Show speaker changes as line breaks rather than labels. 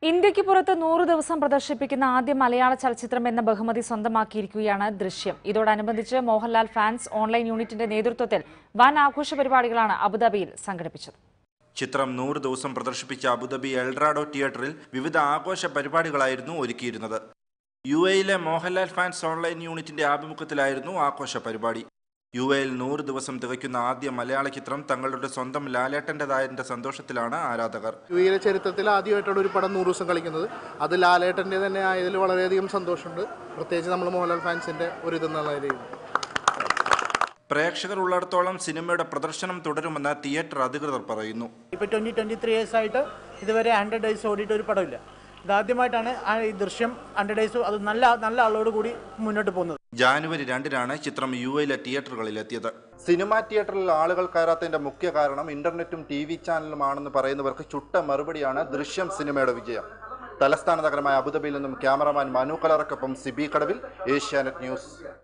ഇന്ത്യക്ക് പുറത്ത് 100 ദിവസം പ്രദർശിപ്പിക്കുന്ന ആദ്യ മലയാള ചലച്ചിത്രം എന്ന ബഹുമതി സ്വന്തമാക്കിയിരിക്കുകയാണ് ദൃശ്യം. ഇതോടനുബന്ധിച്ച് മോഹൻലാൽ ഫാൻസ് ഓൺലൈൻ യൂണിറ്റിന്റെ നേതൃത്വത്തിൽ വൻ ആഘോഷ പരിപാടികളാണ് അബുദാബിയിൽ സംഘടിപ്പിച്ചത്.
ചിത്രം 100 ദിവസം പ്രദർശിപ്പിച്ച അബുദാബി എൽഡറാഡോ തിയേറ്ററിൽ വിവിധ ആഘോഷ പരിപാടികളായിരുന്നു ഒരുക്കിയിരുന്നത്. യുഎയിലെ മോഹൻലാൽ ഫാൻസ് ഓൺലൈൻ യൂണിറ്റിന്റെ ആഭിമുഖ്യത്തിലായിരുന്നു ആഘോഷ പരിപാടി. യുഎയിൽ 100 ദിവസം തികയ്ക്കുന്ന ആദ്യ മലയാള ചിത്രം തങ്ങളുടെ സ്വന്തം ലാലേട്ടൻ്റെതായതിന്റെ സന്തോഷത്തിലാണ് ആരാധകർ.
യുഎയിലെ ചരിത്രത്തിൽ ആദ്യമായിട്ടാണ് ഒരു പടം 100 ദിവസം കളിക്കുന്നത്. അത് ലാലേട്ടൻ്റെ തന്നെ ആയതിൽ വളരെയധികം സന്തോഷമുണ്ട്. പ്രത്യേകിച്ച് നമ്മൾ മോഹൻലാൽ ഫാൻസിന്റെ ഒരു ഇതെന്നുള്ള രീതിയിൽ
പ്രേക്ഷകർ ഉള്ളിടത്തോളം സിനിമയുടെ പ്രദർശനം തുടരുമെന്ന് തിയേറ്റർ അധികൃതർ പറയുന്നു.
ഇപ്പോൾ 23 ഇയേഴ്സ് ആയിട്ട് ഇതുവരെ 100 ഡേയ്സ് ഓടിയിട്ട് ഒരു പടമില്ല. ഇതാദ്യമായിട്ടാണ് ഈ ദൃശ്യം 100 ഡേയ്സ് അത് നല്ല ആളോട് കൂടി മുന്നോട്ട് പോകുന്നത്.
ജാനുവരി 2-നാണ് ചിത്രം യുഎയിലെ തിയേറ്ററുകളിൽ എത്തിയത്. സിനിമാ തിയേറ്ററിൽ ആളുകൾ കയറാത്തതിന്റെ മുഖ്യ കാരണം ഇന്റർനെറ്റും TV ചാനലുമാണെന്ന് പറയുന്നവർക്ക് ചുട്ട മറുപടിയാണ് ദൃശ്യം സിനിമയുടെ വിജയം. തലസ്ഥാന നഗരമായ അബുദാബിയിൽ നിന്നും ക്യാമറമാൻ മനു കലറക്കൊപ്പം സിബി കടവിൽ, ഏഷ്യാനെറ്റ് ന്യൂസ്.